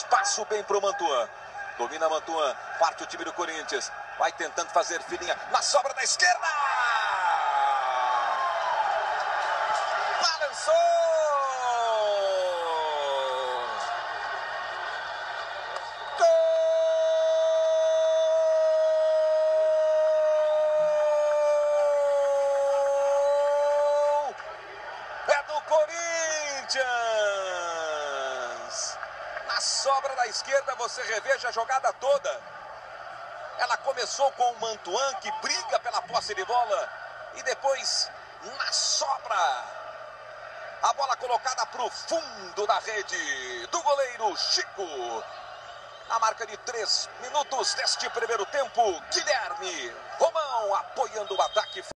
espaço bem pro Mantuan. Domina Mantuan, parte o time do Corinthians. Vai tentando fazer filinha na sobra da esquerda. Balançou! Gol! É do Corinthians! Na sobra da esquerda, você reveja a jogada toda. Ela começou com o Mantuan, que briga pela posse de bola. E depois, na sobra, a bola colocada para o fundo da rede do goleiro Chico. Na marca de 3 minutos deste primeiro tempo, Guilherme Romão apoiando o ataque.